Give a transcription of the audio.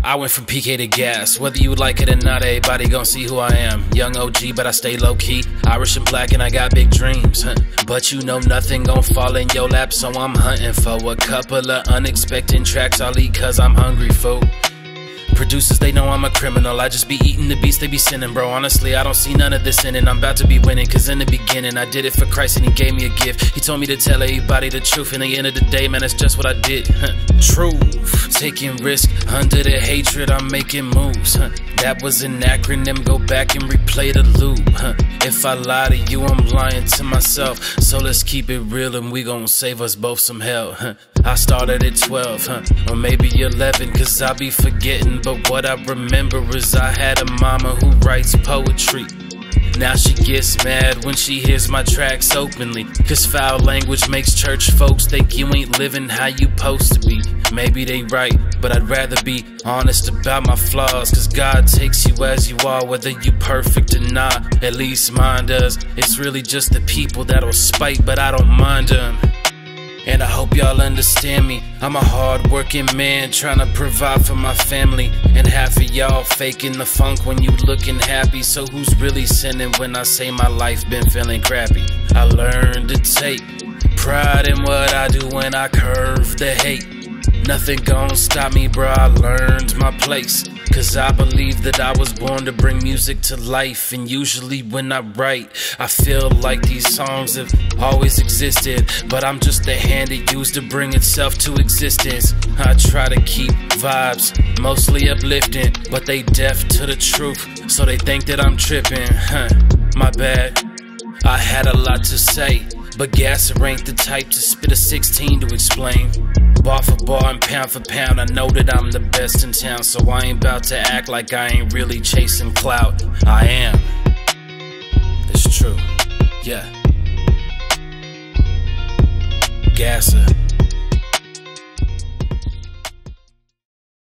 I went from PK to gas. Whether you like it or not, everybody gon' see who I am. Young OG, but I stay low-key. Irish and black, and I got big dreams. But you know nothing gon' fall in your lap, so I'm hunting for a couple of unexpected tracks. I'll eat cause I'm hungry, fool. Producers, they know I'm a criminal. I just be eating the beats they be sending, bro. Honestly, I don't see none of this in it. I'm about to be winning, cause in the beginning I did it for Christ and he gave me a gift. He told me to tell everybody the truth. In the end of the day, man, that's just what I did. Truth, taking risk under the hatred, I'm making moves. That was an acronym, go back and replay the loop. If I lie to you, I'm lying to myself. So let's keep it real and we gon' save us both some hell. I started at 12, or maybe 11, cause I be forgetting. But what I remember is I had a mama who writes poetry. Now she gets mad when she hears my tracks openly, cause foul language makes church folks think you ain't living how you supposed to be. Maybe they right, but I'd rather be honest about my flaws, cause God takes you as you are, whether you perfect or not. At least mine does. It's really just the people that'll spite, but I don't mind them. And I hope y'all understand me. I'm a hard-working man trying to provide for my family, and half of y'all faking the funk when you looking happy. So who's really sinning when I say my life been feeling crappy? I learned to take pride in what I do when I curve the hate. Nothing gon' stop me, bro. I learned my place, cause I believe that I was born to bring music to life. And usually when I write, I feel like these songs have always existed, but I'm just the hand it used to bring itself to existence. I try to keep vibes mostly uplifting, but they deaf to the truth, so they think that I'm tripping. My bad. I had a lot to say, but Gasser ain't the type to spit a 16 to explain. Bar for bar and pound for pound, I know that I'm the best in town, so I ain't about to act like I ain't really chasing clout. I am. It's true. Yeah. Gasser.